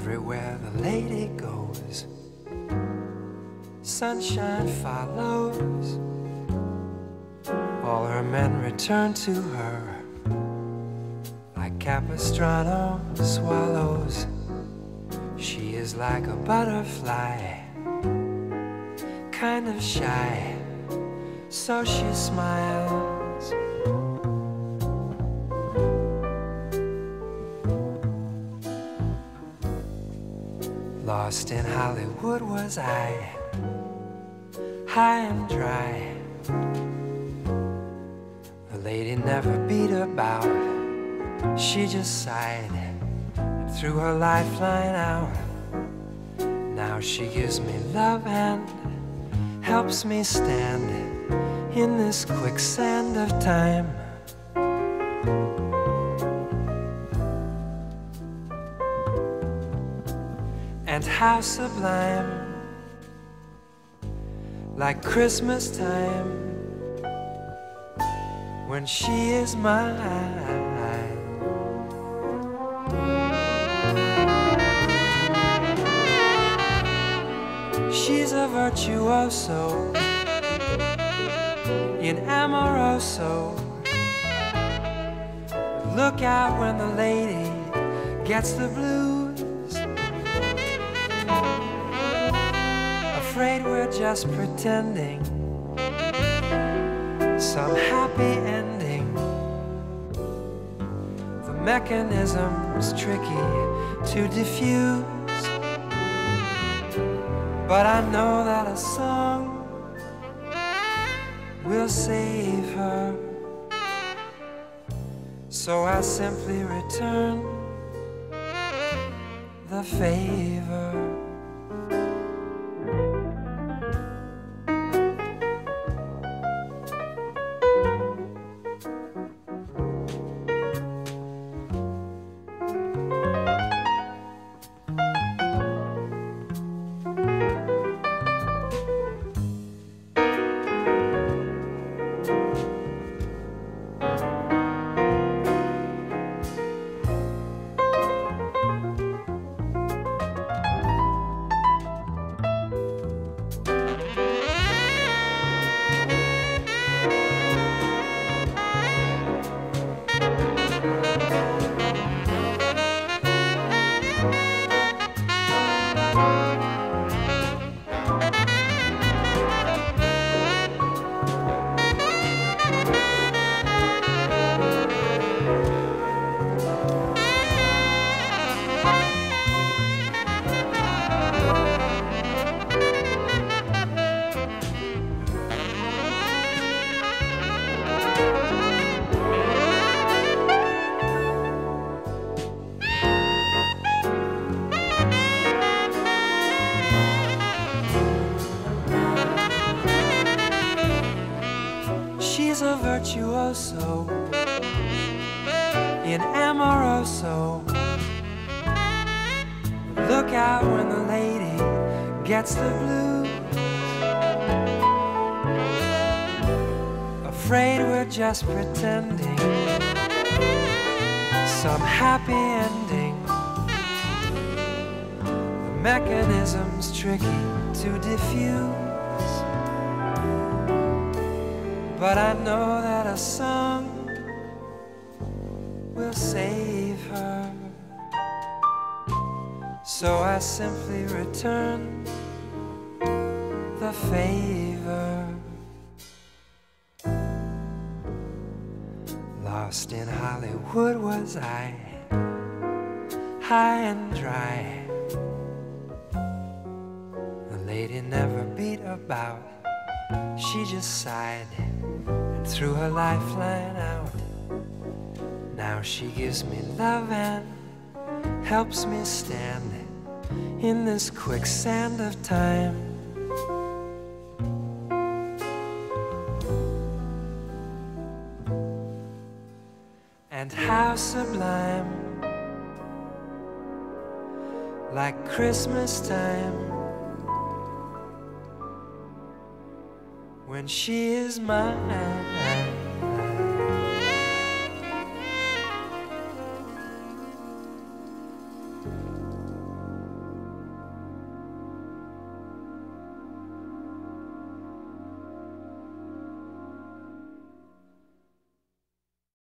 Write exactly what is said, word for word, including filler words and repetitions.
Everywhere the lady goes, sunshine follows. All her men return to her like Capistrano swallows. She is like a butterfly, kind of shy, so she smiles. Lost in Hollywood was I, high and dry. The lady never beat about, she just sighed and threw her lifeline out. Now she gives me love and helps me stand in this quicksand of time. And how sublime, like Christmas time, when she is mine. She's a virtuoso in amoroso. Look out when the lady gets the blues. Afraid we're just pretending some happy ending. The mechanism's tricky to diffuse, but I know that a song will save her. So I simply return the favor. She's a virtuoso in amoroso. Look out when the lady gets the blues. Afraid we're just pretending some happy ending. The mechanism's tricky to diffuse, but I know that a song will save her. So I simply return the favor. Lost in Hollywood was I, high and dry. The lady never beat about, she just sighed and threw her lifeline out. Now she gives me love and helps me stand in this quicksand of time. And how sublime, like Christmas time, when she is mine.